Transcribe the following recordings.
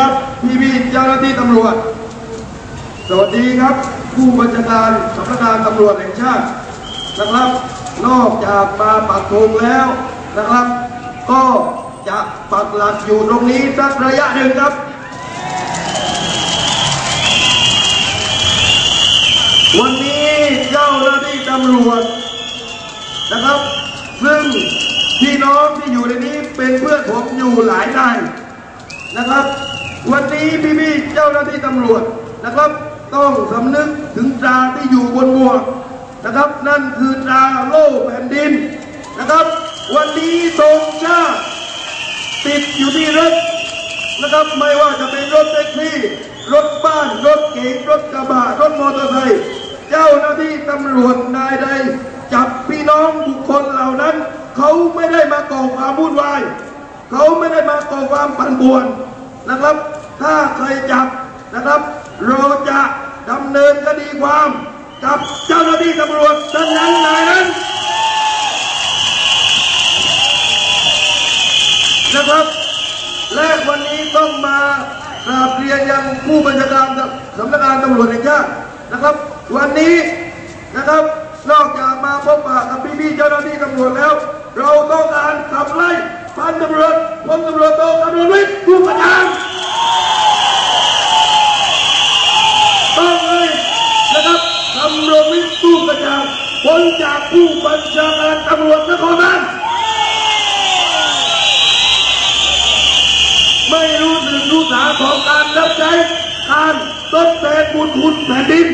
ครับพี่เจ้าหน้าที่ตำรวจสวัสดีครับผู้บัญชาการสำนักงานตำรวจแห่งชาตินะครับนอกจากมาปักธงแล้วนะครับก็จะปักหลักอยู่ตรงนี้สักระยะหนึ่งครับวันนี้เจ้าหน้าที่ตำรวจนะครับซึ่งพี่น้องที่อยู่ในนี้เป็นเพื่อนผมอยู่หลายนายนะครับวันนี้พี่เจ้าหน้าที่ตำรวจนะครับต้องสำนึกถึงตราที่อยู่บนหมวกนะครับนั่นคือตราโล่แผ่นดินนะครับวันนี้ธงชาติติดอยู่ที่รถนะครับไม่ว่าจะเป็นรถแท็กซี่รถบ้านรถเก๋งรถกระบะรถมอเตอร์ไซค์เจ้าหน้าที่ตำรวจนายใดจับพี่น้องบุคคลเหล่านั้นเขาไม่ได้มาก่อความวุ่นวายเขาไม่ได้มาก่อความปั่นป่วนนะครับถ้าใครจับนะครับเราจะดำเนินคดีความกับเจ้าหน้าที่ตำรวจท่านนั้นนายนั้นนะครับและวันนี้ต้องมากราบเรียนยังผู้บัญชาการสำนักงานตำรวจแห่งชาตินะครับวันนี้นะครับนอกจากมาพบปะกับพี่เจ้าหน้าที่ตำรวจแล้วเราต้องการขับไล่พันตำรวจพลตำรวจโทกำมลวิทย์ผู้ประจานต้องเลยนะครับกำมลวิทย์ผู้ประจานพ้นจากผู้บัญชาการตำรวจนครบาลไม่รู้สึกรู้สาของการรับใช้การทดแทนบุญคุณแผ่นดิน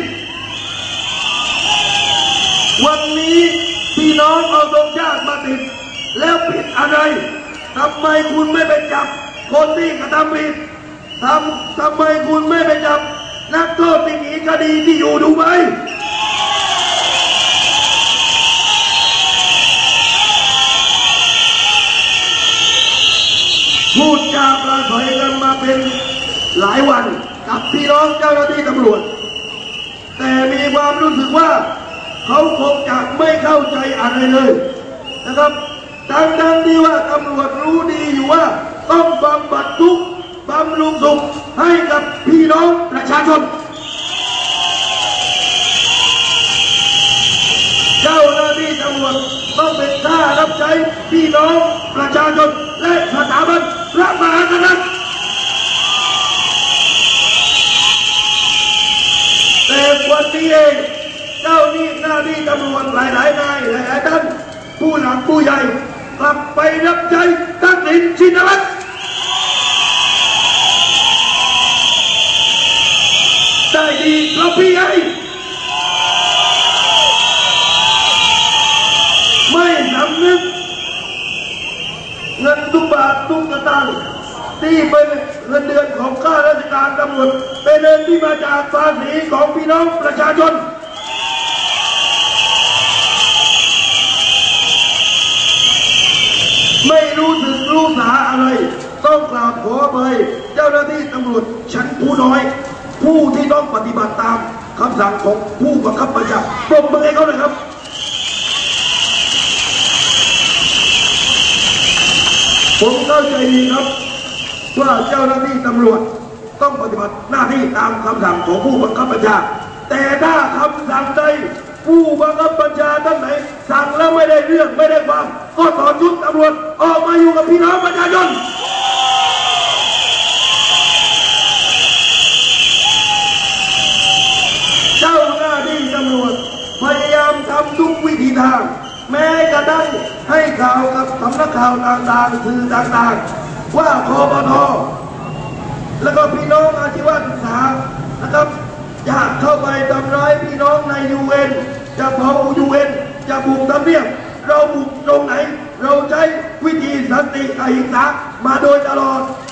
วันนี้พี่น้องเอาธงชาติมาติดแล้วผิดอะไรทำไมคุณไม่ไปจับคนที่กระทำผิดทำไมคุณไม่ไปจับนักโทษที่หนีคดีที่อยู่ดูไบพูดจาปราศัยกันมาเป็นหลายวันกับพี่น้องเจ้าหน้าที่ตำรวจแต่มีความรู้สึกว่าเขาคงจะไม่เข้าใจอะไรเลยนะครับทั้งที่ว่าตำรวจรู้ดีอยู่ว่าต้องบำบัดทุกข์บำรุงสุขให้กับพี่น้องประชาชนเจ้าหน้าที่ตำรวจต้องเป็นท่ารับใช้พี่น้องประชาชนและสถาบันพระมหากษัตริย์แต่วันนี้เองเจ้าหน้าที่ตำรวจหลายนายหลายท่านผู้หลักผู้ใหญ่กลับไปรับใช้ทักษิณชินวัตรได้ดีเพราะพี่ไอ้ไม่สำนึกเงินทุกบาททุกสตางค์ที่เป็นเงินเดือนของข้าราชการตำรวจเป็นเงินที่มาจากภาษีของพี่น้องประชาชนไม่รู้สึกรู้สาอะไรต้องกราบขออภัยเจ้าหน้าที่ตำรวจชั้นผู้น้อยผู้ที่ต้องปฏิบัติตามคำสั่งของผู้บังคับบัญชาปรบมือให้เขาเลยครับผมเข้าใจดีครับว่าเจ้าหน้าที่ตำรวจต้องปฏิบัติหน้าที่ตามคำสั่งของผู้บังคับบัญชาแต่ถ้าคำสั่งใดผู้บังคับบัญชาท่านไหนสั่งแล้วไม่ได้เรื่องไม่ได้ความก็ถอดชุดตำรวจออกมาอยู่กับพี่น้องประชาชนเจ้าหน้าที่ตำรวจพยายามทำทุกวิธีทางแม้กระทั่งให้ข่าวกับสำนักข่าวต่างๆสื่อต่างๆว่าคปท.แล้วก็พี่น้องอาชีวศึกษานะครับอยากเข้าไปทำร้ายพี่น้องในUNจะเผาUNจะบุกทำเนียบเราบุกตรงไหนเราใช้วิธีสันติอหิงสามาโดยตลอด